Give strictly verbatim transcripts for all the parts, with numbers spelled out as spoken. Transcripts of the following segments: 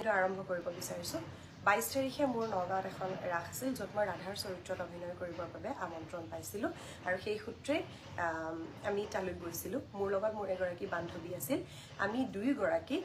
কাহিনীটো আৰম্ভ কৰিব বিচাৰিছোঁ বাইছ তাৰিখে মোৰ নগাঁৱত এখন ৰাস আছিল য'ত মই ৰাধাৰ চৰিত্ৰত অভিনয় কৰিবৰ বাবে আমন্ত্ৰণ পাইছিলোঁ আৰু সেই সূত্ৰে আমি তালৈ গৈছিলোঁ মোৰ লগত মোৰ এগৰাকী বান্ধৱী আছিল আমি দুয়োগৰাকী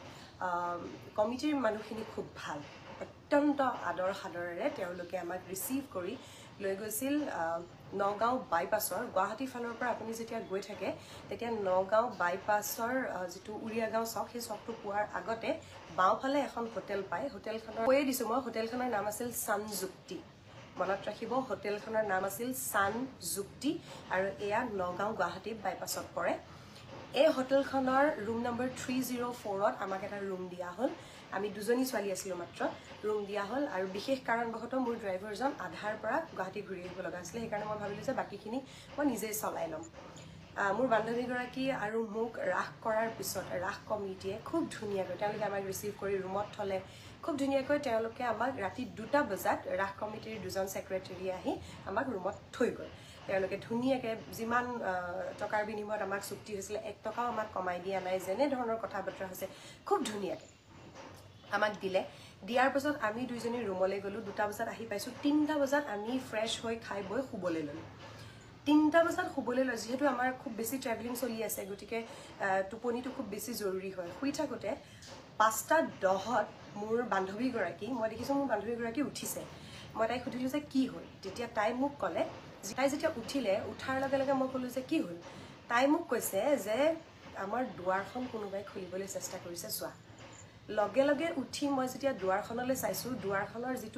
কমিটিৰ মানুহখিনি খুব ভাল অত্যন্ত আদৰ সাদৰেৰে তেওঁলোকে আমাক ৰিচিভ কৰি লৈ গৈছিল নগাঁও বাইপাছৰ গুৱাহাটী ফালৰ পৰা আপুনি যেতিয়া গৈ থাকে তেতিয়া নগাঁও বাইপাছৰ যিটো উৰিয়াগাঁও চক সেই চকটো পোৱাৰ আগতে বাওঁফালে এখন হোটেল পায় হোটেলখনৰ কৈয়ে দিছোঁ মই হোটেলখনৰ নাম আছিল চানযুক্তি মনত ৰাখিব হোটেলখনৰ নাম আছিল চানযুক্তি আৰু এয়া নগাঁও গুৱাহাটী বাইপাছত পৰে এই হোটেলখনৰ ৰুম নম্বৰ থ্ৰী জিৰ' ফ'ৰত আমাক এটা ৰুম দিয়া হ'ল আমি দুজনী ছোৱালী আছিলোঁ মাত্ৰ ৰুম দিয়া হ'ল আৰু বিশেষ কাৰণবশতঃ মোৰ ড্ৰাইভাৰজন আধাৰ পৰা গুৱাহাটী ঘূৰি আহিব লগা আছিলে সেইকাৰণে মই ভাবিলোঁ যে বাকীখিনি মই নিজেই চলাই ল'ম মোৰ বান্ধৱীগৰাকী আৰু মোক ৰাস কৰাৰ পিছত ৰাস কমিটিয়ে খুব ধুনীয়াকৈ তেওঁলোকে আমাক ৰিচিভ কৰি ৰুমত থ'লে খুব ধুনীয়াকৈ তেওঁলোকে আমাক ৰাতি দুটা বজাত ৰাস কমিটিৰ দুজন ছেক্ৰেটেৰী আহি আমাক ৰুমত থৈ গ'ল তেওঁলোকে ধুনীয়াকৈ যিমান টকাৰ বিনিময়ত আমাক চুক্তি হৈছিলে এক টকাও আমাক কমাই দিয়া নাই যেনে ধৰণৰ কথা বতৰা হৈছে খুব ধুনীয়াকৈ আমাক দিলে দিয়াৰ পাছত আমি দুইজনী ৰুমলৈ গ'লোঁ দুটা বজাত আহি পাইছোঁ তিনিটা বজাত আমি ফ্ৰেছ হৈ খাই বৈ শুবলৈ ল'লোঁ তিনিটা বজাত শুবলৈ লয় যিহেতু আমাৰ খুব বেছি ট্ৰেভেলিং চলি আছে গতিকে টোপনিটো খুব বেছি জৰুৰী হয় শুই থাকোঁতে পাঁচটা দহত মোৰ বান্ধৱীগৰাকী মই দেখিছোঁ মোৰ বান্ধৱীগৰাকী উঠিছে মই তাইক সুধিলোঁ যে কি হ'ল তেতিয়া তাই মোক ক'লে তাই যেতিয়া উঠিলে উঠাৰ লগে লগে মই ক'লোঁ যে কি হ'ল তাই মোক কৈছে যে আমাৰ দুৱাৰখন কোনোবাই খুলিবলৈ চেষ্টা কৰিছে চোৱা লগে লগে উঠি মই যেতিয়া দুৱাৰখনলৈ চাইছোঁ দুৱাৰখনৰ যিটো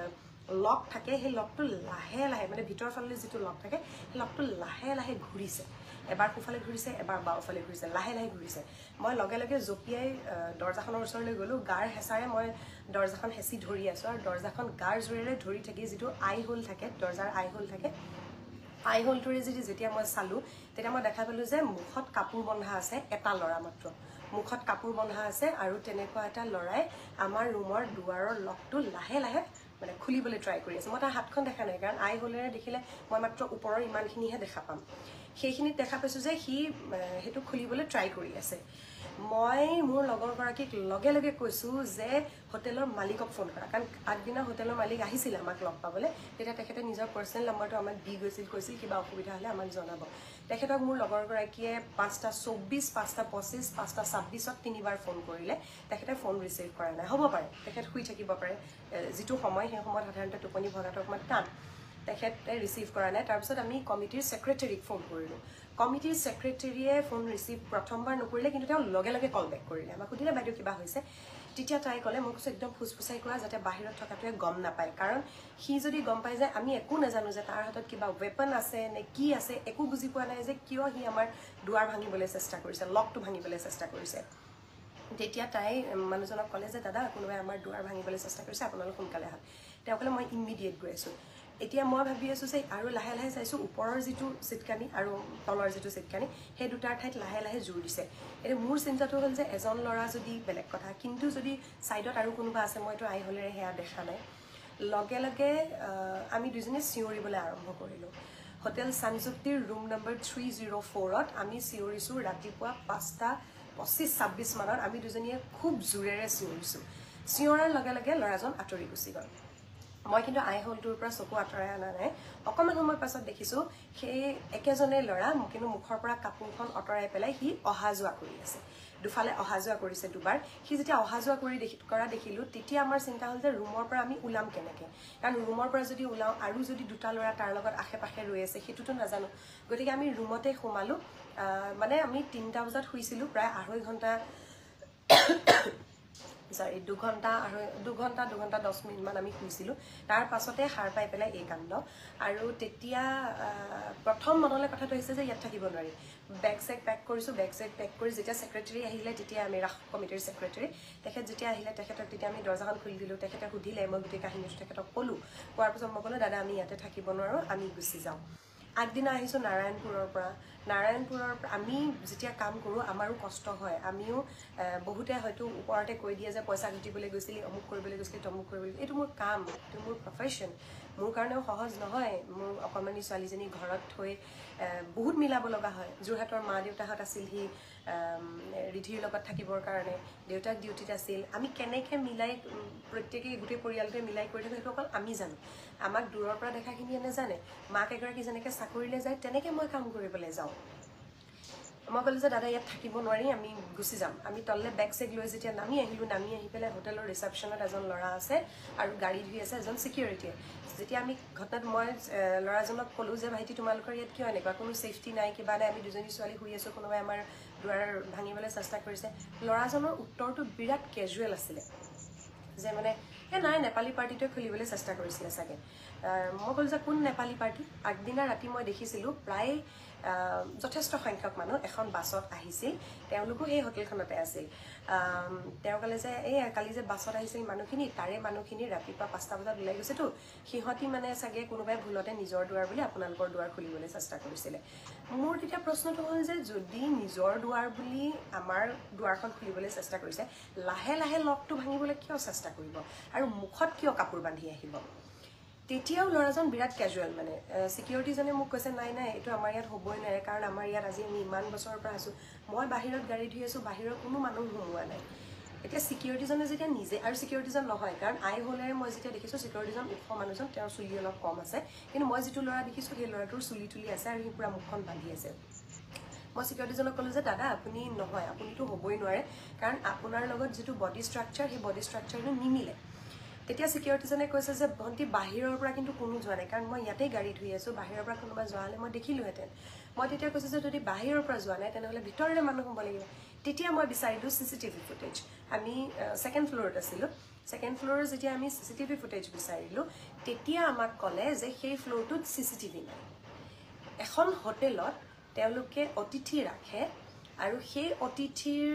লক থাকে সেই লকটো লাহে লাহে মানে ভিতৰৰ ফালে যিটো লক থাকে সেই লকটো লাহে লাহে ঘূৰিছে এবাৰ সোঁফালে ঘূৰিছে এবাৰ বাওঁফালে ঘূৰিছে লাহে লাহে ঘূৰিছে মই লগে লগে জঁপিয়াই দৰ্জাখনৰ ওচৰলৈ গ'লোঁ গাৰ হেঁচাৰে মই দৰ্জাখন হেঁচি ধৰি আছোঁ আৰু দৰ্জাখন গাৰ জোৰেৰে ধৰি থাকি যিটো আই হোল থাকে দৰ্জাৰ আই হোল থাকে আই হোলটোৰে যদি যেতিয়া মই চালোঁ তেতিয়া মই দেখা পালোঁ যে মুখত কাপোৰ বন্ধা আছে এটা ল'ৰা মাত্ৰ মুখত কাপোৰ বন্ধা আছে আৰু তেনেকুৱা এটা ল'ৰাই আমাৰ ৰুমৰ দুৱাৰৰ লকটো লাহে লাহে মানে খুলিবলৈ ট্ৰাই কৰি আছে মই তাৰ হাতখন দেখা নাই কাৰণ আই হোলেৰে দেখিলে মই মাত্ৰ ওপৰৰ ইমানখিনিহে দেখা পাম সেইখিনিত দেখা পাইছোঁ যে সি সেইটো খুলিবলৈ ট্ৰাই কৰি আছে মই মোৰ লগৰগৰাকীক লগে লগে কৈছোঁ যে হোটেলৰ মালিকক ফোন কৰা কাৰণ আগদিনা হোটেলৰ মালিক আহিছিল আমাক লগ পাবলৈ তেতিয়া তেখেতে নিজৰ পাৰ্চনেল নম্বৰটো আমাক দি গৈছিল কৈছিল কিবা অসুবিধা হ'লে আমাক জনাব তেখেতক মোৰ লগৰগৰাকীয়ে পাঁচটা চৌব্বিছ পাঁচটা পঁচিছ পাঁচটা ছাব্বিছত তিনিবাৰ ফোন কৰিলে তেখেতে ফোন ৰিচিভ কৰা নাই হ'ব পাৰে তেখেত শুই থাকিব পাৰে যিটো সময় সেই সময়ত সাধাৰণতে টোপনি ভগাটো অকণমান টান তেখেতে ৰিচিভ কৰা নাই তাৰপিছত আমি কমিটিৰ ছেক্ৰেটেৰীক ফোন কৰিলোঁ কমিটিৰ ছেক্ৰেটেৰীয়ে ফোন ৰিচিভ প্ৰথমবাৰ নকৰিলে কিন্তু তেওঁ লগে লগে কল বেক কৰিলে আমাক সুধিলে বাইদেউ কিবা হৈছে তেতিয়া তাই ক'লে মই কৈছোঁ একদম ফুচফুচাই কৰা যাতে বাহিৰত থকাটোৱে গম নাপায় কাৰণ সি যদি গম পায় যে আমি একো নাজানো যে তাৰ হাতত কিবা ৱেপন আছে নে কি আছে একো বুজি পোৱা নাই যে কিয় সি আমাৰ দুৱাৰ ভাঙিবলৈ চেষ্টা কৰিছে লকটো ভাঙিবলৈ চেষ্টা কৰিছে তেতিয়া তাই মানুহজনক ক'লে যে দাদা কোনোবাই আমাৰ দুৱাৰ ভাঙিবলৈ চেষ্টা কৰিছে আপোনালোক সোনকালে আহক তেওঁ ক'লে মই ইমিডিয়েট গৈ আছোঁ এতিয়া মই ভাবি আছোঁ যে আৰু লাহে লাহে চাইছোঁ ওপৰৰ যিটো চিটকানি আৰু তলৰ যিটো চিটকানি সেই দুটাৰ ঠাইত লাহে লাহে জোৰ দিছে এতিয়া মোৰ চিন্তাটো হ'ল যে এজন ল'ৰা যদি বেলেগ কথা কিন্তু যদি ছাইডত আৰু কোনোবা আছে মইতো আই হ'লেৰে সেয়া দেখা নাই লগে লগে আমি দুজনী চিঞৰিবলৈ আৰম্ভ কৰিলোঁ হোটেল চানযুক্তিৰ ৰুম নম্বৰ থ্ৰী জিৰ' ফ'ৰত আমি চিঞৰিছোঁ ৰাতিপুৱা পাঁচটা পঁচিছ ছাব্বিছ মানত আমি দুজনীয়ে খুব জোৰেৰে চিঞৰিছোঁ চিঞৰাৰ লগে লগে ল'ৰাজন আঁতৰি গুচি গ'ল মই কিন্তু আই হোলটোৰ পৰা চকু আঁতৰাই অনা নাই অকণমান সময় পাছত দেখিছোঁ সেই একেজনে ল'ৰা কিন্তু মুখৰ পৰা কাপোৰখন আঁতৰাই পেলাই সি অহা যোৱা কৰি আছে দুফালে অহা যোৱা কৰিছে দুবাৰ সি যেতিয়া অহা যোৱা কৰি দেখি কৰা দেখিলোঁ তেতিয়া আমাৰ চিন্তা হ'ল যে ৰুমৰ পৰা আমি ওলাম কেনেকৈ কাৰণ ৰুমৰ পৰা যদি ওলাওঁ আৰু যদি দুটা ল'ৰা তাৰ লগত আশে পাশে ৰৈ আছে সেইটোতো নাজানো গতিকে আমি ৰুমতে সোমালোঁ মানে আমি তিনিটা বজাত শুইছিলোঁ প্ৰায় আঢ়ৈ ঘণ্টা সৰি দুঘণ্টা আৰু দুঘণ্টা দুঘণ্টা দহ মিনিটমান আমি শুইছিলোঁ তাৰ পাছতে সাৰ পাই পেলাই এই কাণ্ড আৰু তেতিয়া প্ৰথম মনলৈ কথাটো আহিছে যে ইয়াত থাকিব নোৱাৰি বেগ চেগ পেক কৰিছোঁ বেগ চেগ পেক কৰি যেতিয়া ছেক্ৰেটেৰী আহিলে তেতিয়া আমি ৰাস কমিটিৰ ছেক্ৰেটেৰী তেখেত যেতিয়া আহিলে তেখেতক তেতিয়া আমি দৰ্জাখন খুলি দিলোঁ তেখেতে সুধিলে মই গোটেই কাহিনীটো তেখেতক ক'লোঁ কোৱাৰ পিছত মই ক'লোঁ দাদা আমি ইয়াতে থাকিব নোৱাৰোঁ আমি গুচি যাওঁ আগদিনা আহিছোঁ নাৰায়ণপুৰৰ পৰা নাৰায়ণপুৰৰ পৰা আমি যেতিয়া কাম কৰোঁ আমাৰো কষ্ট হয় আমিও বহুতে হয়তো ওপৰতে কৈ দিয়ে যে পইচা ঘটিবলৈ গৈছিলি অমুক কৰিবলৈ গৈছিলি তমুক কৰিবলৈ এইটো মোৰ কাম এইটো মোৰ প্ৰফেশ্যন মোৰ কাৰণেও সহজ নহয় মোৰ অকণমানি ছোৱালীজনী ঘৰত থৈ বহুত মিলাব লগা হয় যোৰহাটৰ মা দেউতাহঁত আছিলহি ৰিধিৰ লগত থাকিবৰ কাৰণে দেউতাক ডিউটিত আছিল আমি কেনেকৈ মিলাই প্ৰত্যেকেই গোটেই পৰিয়ালটোৱে মিলাই কৰি থাকোঁ সেইটো অকল আমি জানো আমাক দূৰৰ পৰা দেখাখিনিয়ে নাজানে মাক এগৰাকী যেনেকৈ চাকৰিলৈ যায় তেনেকৈ মই কাম কৰিবলৈ যাওঁ মই ক'লোঁ যে দাদা ইয়াত থাকিব নোৱাৰি আমি গুচি যাম আমি তললৈ বেগ চেগ লৈ যেতিয়া নামি আহিলোঁ নামি আহি পেলাই হোটেলৰ ৰিচেপশ্যনত এজন ল'ৰা আছে আৰু গাড়ী ধুই আছে এজন ছিকিউৰিটিয়ে যেতিয়া আমি ঘটনাত মই ল'ৰাজনক ক'লোঁ যে ভাইটি তোমালোকৰ ইয়াত কিয় এনেকুৱা কোনো ছেফটি নাই কিবা নাই আমি দুজনী ছোৱালী শুই আছোঁ কোনোবাই আমাৰ দুৱাৰ ভাঙিবলৈ চেষ্টা কৰিছে ল'ৰাজনৰ উত্তৰটো বিৰাট কেজুৱেল আছিলে যে মানে এই নাই নেপালী পাৰ্টিটোৱে খুলিবলৈ চেষ্টা কৰিছিলে চাগে মই ক'লোঁ যে কোন নেপালী পাৰ্টি আগদিনা ৰাতি মই দেখিছিলোঁ প্ৰায় যথেষ্ট সংখ্যক মানুহ এখন বাছত আহিছিল তেওঁলোকো সেই হোটেলখনতে আছিল তেওঁ ক'লে যে এই কালি যে বাছত আহিছিল মানুহখিনি তাৰে মানুহখিনি ৰাতিপুৱা পাঁচটা বজাত ওলাই গৈছেতো সিহঁতি মানে চাগে কোনোবাই ভুলতে নিজৰ দুৱাৰ বুলি আপোনালোকৰ দুৱাৰ খুলিবলৈ চেষ্টা কৰিছিলে মোৰ তেতিয়া প্ৰশ্নটো হ'ল যে যদি নিজৰ দুৱাৰ বুলি আমাৰ দুৱাৰখন খুলিবলৈ চেষ্টা কৰিছে লাহে লাহে লকটো ভাঙিবলৈ কিয় চেষ্টা কৰিব আৰু মুখত কিয় কাপোৰ বান্ধি আহিব তেতিয়াও ল'ৰাজন বিৰাট কেজুৱেল মানে ছিকিউৰিটিজনে মোক কৈছে নাই নাই এইটো আমাৰ ইয়াত হ'বই নোৱাৰে কাৰণ আমাৰ ইয়াত আজি আমি ইমান বছৰৰ পৰা আছোঁ মই বাহিৰত গাড়ী ধুই আছোঁ বাহিৰৰ কোনো মানুহ সোমোৱা নাই এতিয়া ছিকিউৰিটিজনে যেতিয়া নিজে আৰু ছিকিউৰিটিজন নহয় কাৰণ আই হ'লেৰে মই যেতিয়া দেখিছোঁ ছিকিউৰিটিজন ওখ মানুহজন তেওঁৰ চুলি অলপ কম আছে কিন্তু মই যিটো ল'ৰা দেখিছোঁ সেই ল'ৰাটোৰ চুলি তুলি আছে আৰু সি পূৰা মুখখন বান্ধি আছে মই ছিকিউৰিটিজনক ক'লোঁ যে দাদা আপুনি নহয় আপুনিতো হ'বই নোৱাৰে কাৰণ আপোনাৰ লগত যিটো বডি ষ্ট্ৰাকচাৰ সেই বডি ষ্ট্ৰাকচাৰটো নিমিলে তেতিয়া ছিকিউৰিটিজনে কৈছে যে ভণ্টি বাহিৰৰ পৰা কিন্তু কোনো যোৱা নাই কাৰণ মই ইয়াতেই গাড়ী ধুই আছোঁ বাহিৰৰ পৰা কোনোবা যোৱা হ'লে মই দেখিলোহেঁতেন মই তেতিয়া কৈছোঁ যে যদি বাহিৰৰ পৰা যোৱা নাই তেনেহ'লে ভিতৰৰে মানুহ হ'ব লাগিব তেতিয়া মই বিচাৰিলোঁ চি চি টিভি ফুটেজ আমি ছেকেণ্ড ফ্ল'ৰত আছিলোঁ ছেকেণ্ড ফ্ল'ৰৰ যেতিয়া আমি চি চি টিভি ফুটেজ বিচাৰিলোঁ তেতিয়া আমাক ক'লে যে সেই ফ্ল'ৰটোত চি চি টিভি নাই এখন হোটেলত তেওঁলোকে অতিথি ৰাখে আৰু সেই অতিথিৰ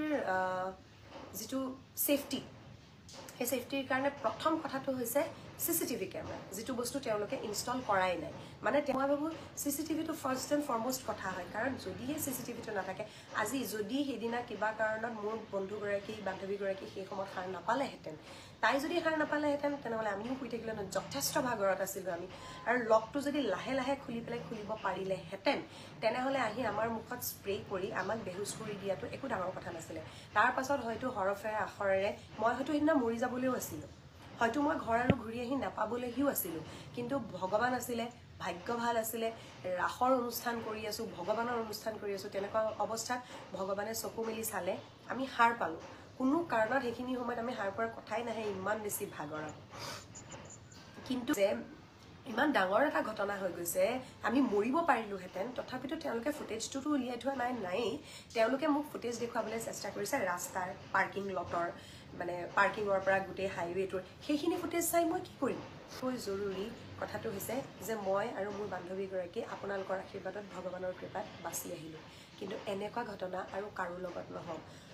যিটো ছেফটি সেই ছেফটিৰ কাৰণে প্ৰথম কথাটো হৈছে চি চি টিভি কেমেৰা যিটো বস্তু তেওঁলোকে ইনষ্টল কৰাই নাই মানে মই ভাবোঁ চি চি টিভিটো ফাৰ্ষ্ট এণ্ড ফৰমষ্ট কথা হয় কাৰণ যদিহে চি চি টিভিটো নাথাকে আজি যদি সেইদিনা কিবা কাৰণত মোৰ বন্ধুগৰাকী বান্ধৱীগৰাকী সেই সময়ত সাৰ নাপালেহেঁতেন তাই যদি সাৰ নাপালেহেঁতেন তেনেহ'লে আমিও শুই থাকিলে যথেষ্ট ভাগৰত আছিলোঁ আমি আৰু লকটো যদি লাহে লাহে খুলি পেলাই খুলিব পাৰিলেহেঁতেন তেনেহ'লে আহি আমাৰ মুখত স্প্ৰে কৰি আমাক বেহুচ কৰি দিয়াটো একো ডাঙৰ কথা নাছিলে তাৰ পাছত হয়তো হৰফেৰে আখৰেৰে মই হয়তো সেইদিনা মৰি যাবলৈও আছিলোঁ হয়তো মই ঘৰ আৰু ঘূৰি আহি নাপাবলৈহিও আছিলোঁ কিন্তু ভগৱান আছিলে ভাগ্য ভাল আছিলে ৰাসৰ অনুষ্ঠান কৰি আছোঁ ভগৱানৰ অনুষ্ঠান কৰি আছোঁ তেনেকুৱা অৱস্থাত ভগৱানে চকু মেলি চালে আমি সাৰ পালোঁ কোনো কাৰণত সেইখিনি সময়ত আমি সাৰ পোৱাৰ কথাই নাহে ইমান বেছি ভাগৰত কিন্তু যে ইমান ডাঙৰ এটা ঘটনা হৈ গৈছে আমি মৰিব পাৰিলোহেঁতেন তথাপিতো তেওঁলোকে ফুটেজটোতো উলিয়াই থোৱা নাই নায়েই তেওঁলোকে মোক ফুটেজ দেখুৱাবলৈ চেষ্টা কৰিছে ৰাস্তাৰ পাৰ্কিং লটৰ মানে পাৰ্কিঙৰ পৰা গোটেই হাইৱেটোৰ সেইখিনি ফুটেজ চাই মই কি কৰিম খুব জৰুৰী কথাটো হৈছে যে মই আৰু মোৰ বান্ধৱীগৰাকী আপোনালোকৰ আশীৰ্বাদত ভগৱানৰ কৃপাত বাচি আহিলোঁ কিন্তু এনেকুৱা ঘটনা আৰু কাৰো লগত নহওক